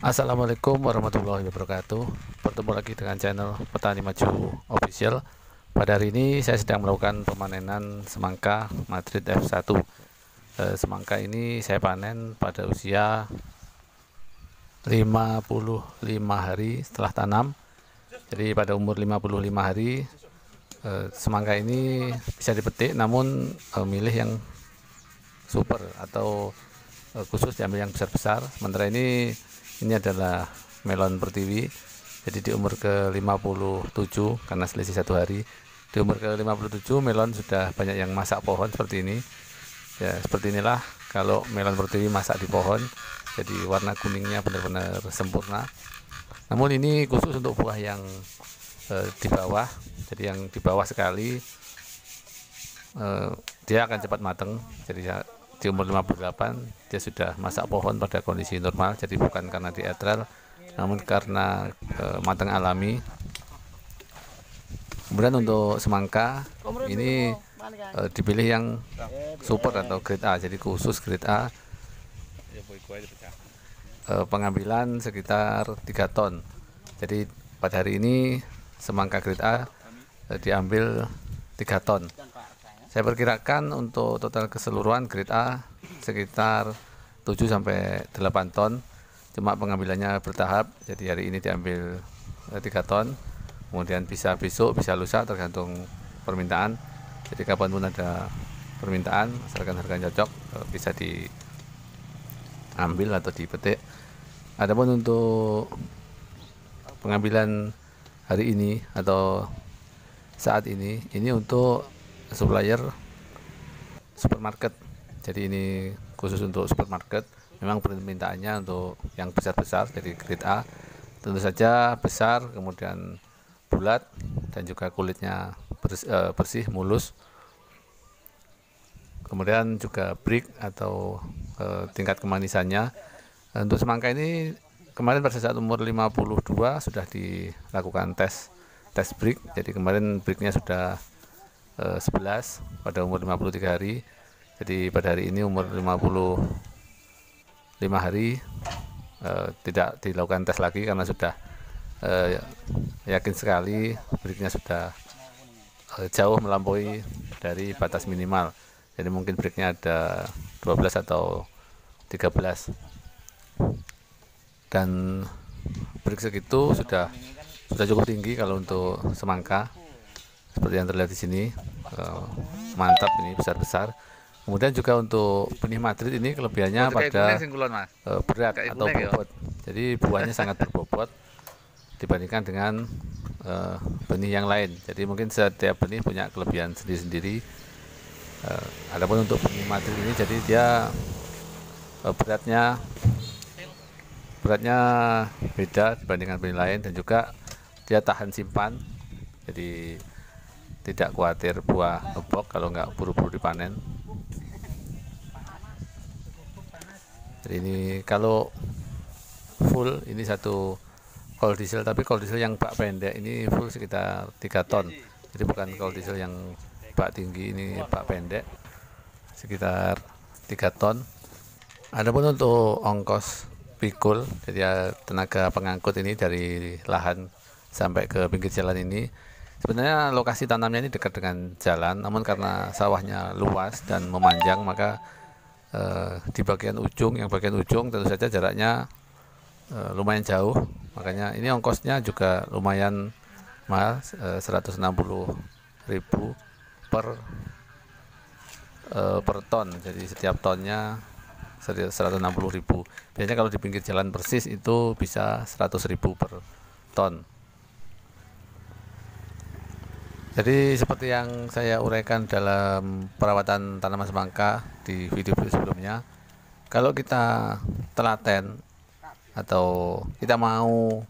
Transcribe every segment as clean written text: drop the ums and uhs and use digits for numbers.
Assalamualaikum warahmatullahi wabarakatuh. Bertemu lagi dengan channel Petani Maju Official. Pada hari ini saya sedang melakukan pemanenan semangka Madrid F1. Semangka ini saya panen pada usia 55 hari setelah tanam. Jadi pada umur 55 hari semangka ini bisa dipetik, namun milih yang super atau khusus diambil yang besar-besar. Sementara ini adalah melon pertiwi. Jadi di umur ke-57, karena selisih 1 hari, di umur ke-57 melon sudah banyak yang masak pohon seperti ini. Ya, seperti inilah kalau melon pertiwi masak di pohon. Jadi warna kuningnya benar-benar sempurna. Namun ini khusus untuk buah yang di bawah. Jadi yang di bawah sekali dia akan cepat matang. Jadi di umur 58 dia sudah masak pohon pada kondisi normal, jadi bukan karena dietral, namun karena matang alami. Kemudian untuk semangka ini dipilih yang super atau grade A, jadi khusus grade A. Pengambilan sekitar 3 ton. Jadi pada hari ini semangka grade A diambil 3 ton. Saya perkirakan untuk total keseluruhan grade A sekitar 7-8 ton. Cuma pengambilannya bertahap. Jadi hari ini diambil 3 ton. Kemudian bisa besok, bisa lusa, tergantung permintaan. Jadi kapanpun ada permintaan, asalkan harganya cocok, bisa diambil atau dipetik. Adapun untuk pengambilan hari ini atau saat ini untuk supplier supermarket. Jadi ini khusus untuk supermarket. Memang permintaannya untuk yang besar-besar, jadi grade A. Tentu saja besar, kemudian bulat, dan juga kulitnya bersih, mulus. Kemudian juga brick atau tingkat kemanisannya. Untuk semangka ini kemarin pada saat umur 52 sudah dilakukan tes brick. Jadi kemarin bricknya sudah 11 pada umur 53 hari. Jadi pada hari ini umur 55 hari tidak dilakukan tes lagi karena sudah yakin sekali breaknya sudah jauh melampaui dari batas minimal. Jadi mungkin breaknya ada 12 atau 13, dan break segitu sudah cukup tinggi kalau untuk semangka. Seperti yang terlihat di sini, mantap, ini besar-besar. Kemudian juga untuk benih Madrid ini kelebihannya pada berat atau bobot. Jadi buahnya sangat berbobot dibandingkan dengan benih yang lain. Jadi mungkin setiap benih punya kelebihan sendiri-sendiri. Adapun untuk benih Madrid ini, jadi dia beratnya beda dibandingkan benih lain, dan juga dia tahan simpan. Jadi tidak khawatir buah ngebok kalau nggak buru-buru dipanen. Jadi ini kalau full ini satu kol diesel, tapi kol diesel yang bak pendek ini full sekitar 3 ton. Jadi bukan kol diesel yang bak tinggi, ini bak pendek sekitar 3 ton. Adapun untuk ongkos pikul, jadi tenaga pengangkut ini dari lahan sampai ke pinggir jalan ini, sebenarnya lokasi tanamnya ini dekat dengan jalan, namun karena sawahnya luas dan memanjang, maka di bagian ujung tentu saja jaraknya lumayan jauh. Makanya ini ongkosnya juga lumayan mahal, 160.000 per ton. Jadi setiap tonnya 160.000. Biasanya kalau di pinggir jalan persis itu bisa 100.000 per ton. Jadi seperti yang saya uraikan dalam perawatan tanaman semangka di video-video sebelumnya, kalau kita telaten atau kita mau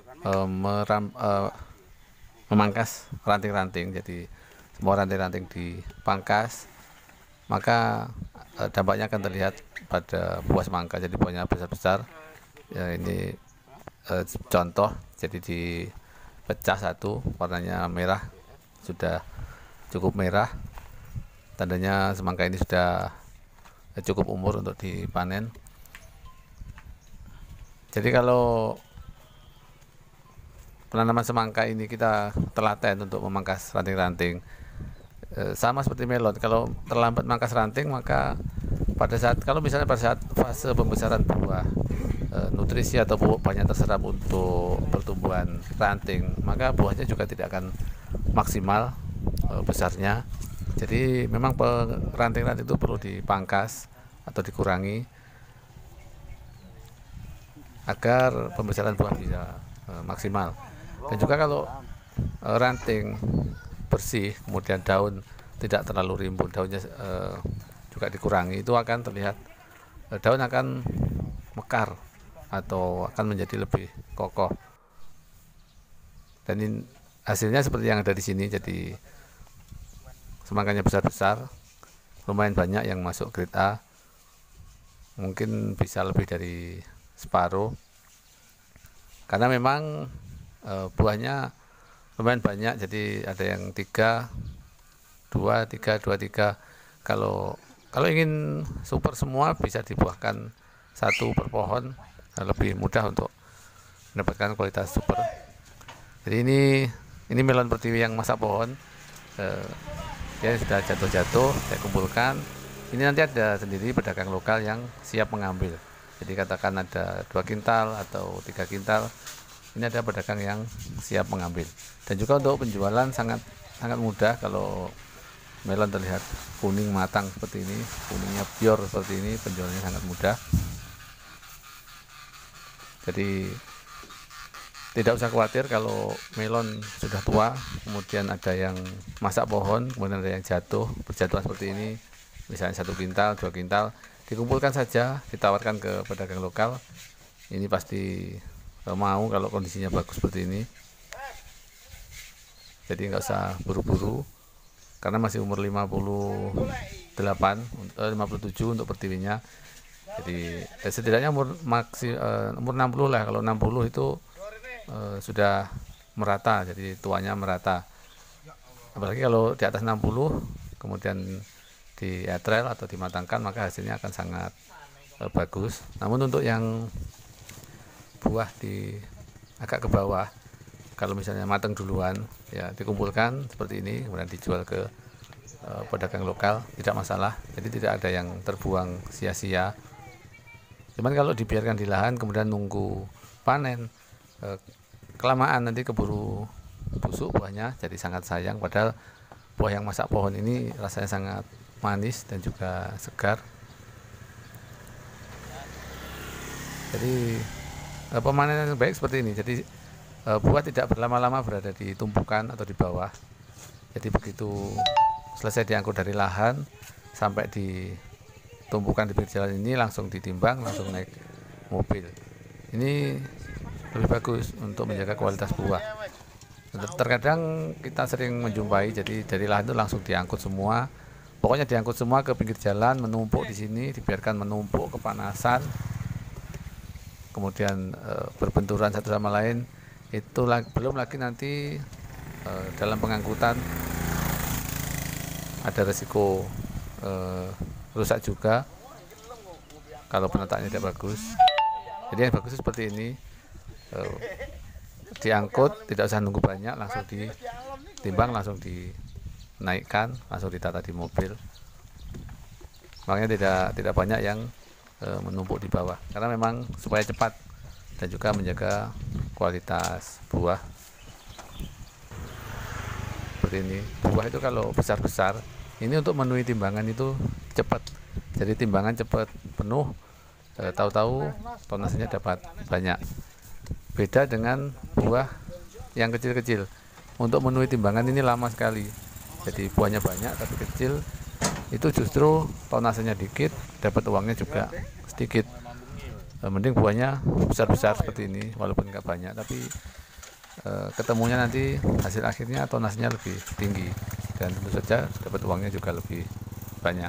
memangkas ranting-ranting, jadi semua ranting-ranting dipangkas, maka dampaknya akan terlihat pada buah semangka. Jadi buahnya besar-besar. Ya, ini contoh, jadi dipecah satu, warnanya merah, sudah cukup merah, tandanya semangka ini sudah cukup umur untuk dipanen. Jadi kalau penanaman semangka ini kita telaten untuk memangkas ranting-ranting, sama seperti melon. Kalau terlambat mangkas ranting, maka kalau misalnya pada saat fase pembesaran buah, nutrisi atau pupuk banyak terserap untuk pertumbuhan ranting, maka buahnya juga tidak akan maksimal besarnya. Jadi memang ranting-ranting itu perlu dipangkas atau dikurangi agar pembesaran buah bisa maksimal. Dan juga kalau ranting bersih, kemudian daun tidak terlalu rimbun, daunnya juga dikurangi, itu akan terlihat daun akan mekar atau akan menjadi lebih kokoh. Dan hasilnya seperti yang ada di sini. Jadi semangkanya besar-besar, lumayan banyak yang masuk grade A, mungkin bisa lebih dari separuh, karena memang buahnya lumayan banyak. Jadi ada yang 3, 2, 3, 2, 3. Kalau ingin super semua, bisa dibuahkan 1 per pohon, lebih mudah untuk mendapatkan kualitas super. Jadi ini melon pertiwi yang masa pohon, dia sudah jatuh-jatuh, saya kumpulkan. Ini nanti ada sendiri pedagang lokal yang siap mengambil. Jadi katakan ada 2 kintal atau 3 kintal, ini ada pedagang yang siap mengambil. Dan juga untuk penjualan sangat mudah. Kalau melon terlihat kuning matang seperti ini, kuningnya pure seperti ini, penjualannya sangat mudah. Jadi tidak usah khawatir kalau melon sudah tua, kemudian ada yang masak pohon, kemudian ada yang berjatuhan seperti ini, misalnya 1 kintal, 2 kintal, dikumpulkan saja, ditawarkan ke pedagang lokal. Ini pasti mau kalau kondisinya bagus seperti ini. Jadi nggak usah buru-buru, karena masih umur 57 untuk pertiwinya. Jadi setidaknya umur 60 lah. Kalau 60 itu sudah merata, jadi tuanya merata. Apalagi kalau di atas 60 kemudian di etrel atau dimatangkan, maka hasilnya akan sangat bagus. Namun untuk yang buah di agak ke bawah, kalau misalnya matang duluan, ya dikumpulkan seperti ini, kemudian dijual ke pedagang lokal, tidak masalah. Jadi tidak ada yang terbuang sia-sia. Cuman kalau dibiarkan di lahan kemudian nunggu panen, kelamaan nanti keburu busuk buahnya, jadi sangat sayang. Padahal buah yang masak pohon ini rasanya sangat manis dan juga segar. Jadi pemanenan yang baik seperti ini. Jadi buah tidak berlama-lama berada di tumpukan atau di bawah. Jadi begitu selesai diangkut dari lahan sampai di tumpukan di pinggir jalan ini, langsung ditimbang, langsung naik mobil. Ini lebih bagus untuk menjaga kualitas buah. Terkadang kita sering menjumpai, jadi dari lahan itu langsung diangkut semua. Pokoknya diangkut semua ke pinggir jalan, menumpuk di sini, dibiarkan menumpuk kepanasan, kemudian berbenturan satu sama lain. Itu belum lagi nanti dalam pengangkutan ada resiko rusak juga kalau penataannya tidak bagus. Jadi yang bagus seperti ini, diangkut, tidak usah nunggu banyak, langsung ditimbang, langsung dinaikkan, langsung ditata di mobil. Makanya tidak banyak yang menumpuk di bawah, karena memang supaya cepat dan juga menjaga kualitas buah. Seperti ini, buah itu kalau besar-besar, ini untuk memenuhi timbangan itu cepat. Jadi timbangan cepat penuh, tahu-tahu tonasenya dapat banyak. Beda dengan buah yang kecil-kecil, untuk memenuhi timbangan ini lama sekali. Jadi buahnya banyak tapi kecil, itu justru tonasenya dikit, dapat uangnya juga sedikit. Mending buahnya besar-besar seperti ini, walaupun nggak banyak, tapi ketemunya nanti hasil akhirnya tonasenya lebih tinggi, dan tentu saja dapat uangnya juga lebih banyak.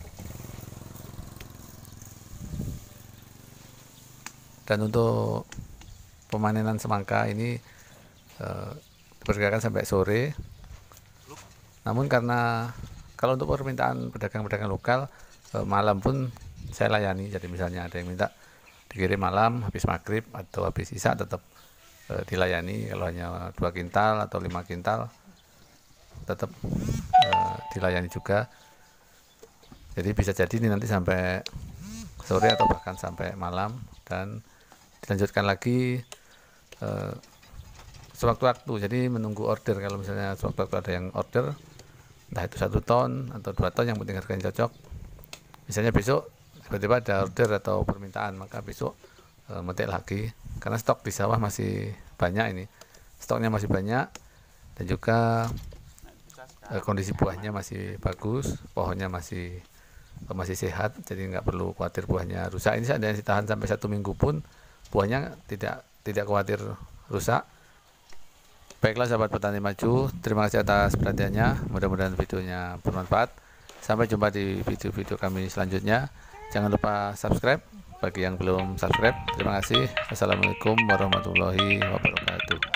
Dan untuk pemanenan semangka ini diperkirakan sampai sore. Namun karena kalau untuk permintaan pedagang-pedagang lokal, malam pun saya layani. Jadi misalnya ada yang minta dikirim malam habis maghrib atau habis isya tetap dilayani. Kalau hanya 2 kintal atau 5 kintal tetap dilayani juga. Jadi bisa jadi ini nanti sampai sore atau bahkan sampai malam, dan dilanjutkan lagi sewaktu-waktu. Jadi menunggu order. Kalau misalnya sewaktu-waktu ada yang order, entah itu 1 ton atau 2 ton, yang penting harganya cocok. Misalnya besok tiba-tiba ada order atau permintaan, maka besok metik lagi, karena stok di sawah masih banyak. Ini stoknya masih banyak, dan juga kondisi buahnya masih bagus, pohonnya masih sehat, jadi nggak perlu khawatir buahnya rusak. Ini seandainya ditahan sampai 1 minggu pun buahnya tidak khawatir rusak. Baiklah sahabat petani maju, terima kasih atas perhatiannya. Mudah-mudahan videonya bermanfaat. Sampai jumpa di video-video kami selanjutnya. Jangan lupa subscribe bagi yang belum subscribe. Terima kasih. Assalamualaikum warahmatullahi wabarakatuh.